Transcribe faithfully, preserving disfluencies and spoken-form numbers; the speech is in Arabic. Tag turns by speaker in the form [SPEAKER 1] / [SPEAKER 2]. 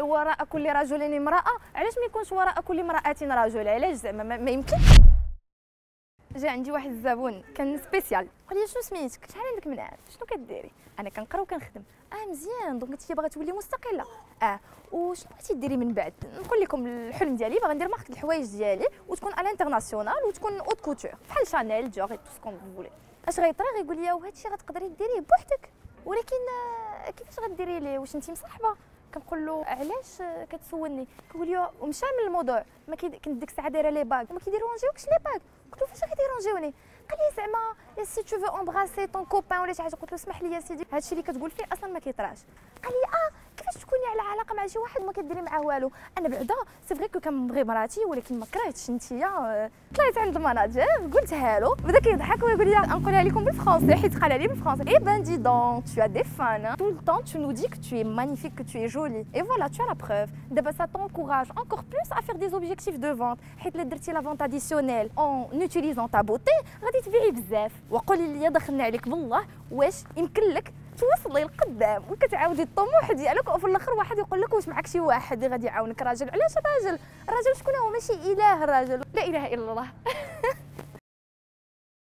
[SPEAKER 1] وراء كل رجل امراه، علاش ما يكونش وراء كل امراه رجل؟ علاش زعما ما يمكن. جا عندي واحد الزبون كان سبيسيال، قال لي شنو سميتك؟ شحال عندك من عام؟ شنو كديري؟ انا كنقرا وكنخدم. اه مزيان، دونك انت باغا تولي مستقله. اه وشنو بغيتي ديري من بعد؟ نقول لكم الحلم ديالي، باغا ندير مارك الحوايج ديالي وتكون على انترناسيونال وتكون اوت كوتور بحال شانيل جوغ تو سكون فولي. اش غيطرا غيقول لي وهذا الشيء غتقدري ديريه بوحدك، ولكن كيفاش غديري ليه؟ واش انت مصاحبه؟ كنقول له علاش كتسولني؟ كيقول لي ومشى من الموضوع، ما كنت ديك الساعه دايره لي باغ وما كيديرونجيوكش لي باغ. قلت له فاش غيديرونجيوني؟ قال لي زعما سي تو فو امبراسي طون كوبان ولا شي حاجه. قلت له اسمح لي يا سيدي، هادشي اللي كتقول فيه اصلا ما كيطراش. قال لي اه كيفاش تكوني على علاقه مع شي واحد وما كديري معاه والو؟ انا بعدا سي فري كو كنبغي مراتي ولكن ما كرهتش نتيا. طلعت عند المناجر قلتها له، بدا كيضحك ويقول لي نقولها لكم بالفرنسي حيت قالها لي بالفرنسي. اي بان دي دون tu as des fans tout le temps tu nous dis que tu es magnifique, que tu es jolie et voilà tu as la preuve. دابا ça t'encourage encore plus à faire des objectifs de vente حيت لا درتي لا فونت اديسيونيل en utilisant ta beauté غادي تبيعي بزاف. وقولي لي دخلنا عليك بالله واش يمكن لك توصلي لقدام وكتعاودي الطموح ديالك وفي الاخر واحد يقول لك واش معك شي واحد اللي غادي يعاونك؟ راجل؟ علاش راجل؟ الراجل شكون هو؟ ماشي اله الراجل، لا اله الا الله.